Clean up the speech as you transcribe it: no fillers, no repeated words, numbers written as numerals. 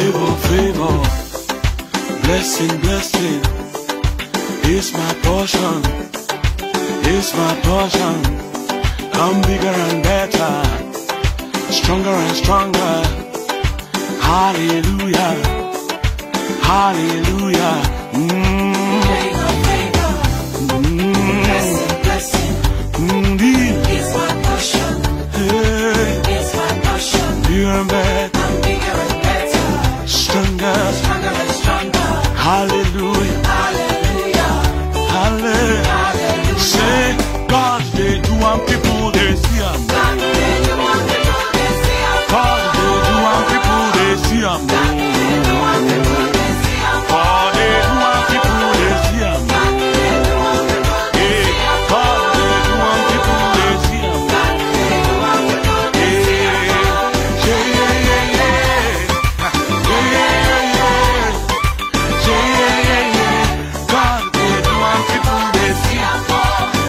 Favor, favor, blessing, blessing, it's my portion, it's my portion. I'm bigger and better, stronger and stronger. Hallelujah, hallelujah.